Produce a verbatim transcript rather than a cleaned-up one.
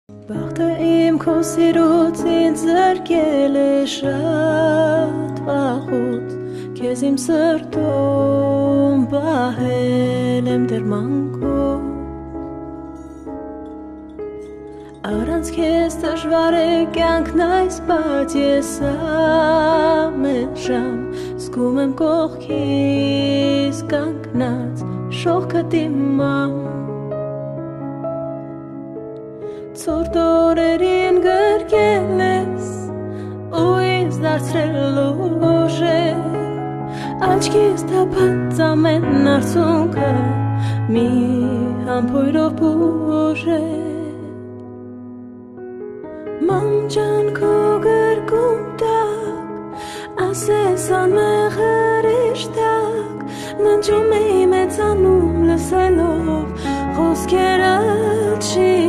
Բախտը իմ քո սիրուց ինձ զրկել է շատ վաղուց, քեզ իմ սրտում պահել եմ դեռ մանկուց, առանց քեզ դժվար է կյանքն այս, բայց ես ամեն ժամ զգում եմ կողքիս կանգնած շողքդ իմ մամ, ցուրտ օրերին գրկել ես ու ինձ դարձրել ուժեղ, աչքիս թափած ամեն արցունքը մի համբույրով բուժել, մամ ջան քո գրկում տակ ասես անմեղ հրիշտակ, ննջում էի մեծանում լսելով խոսքերդ շի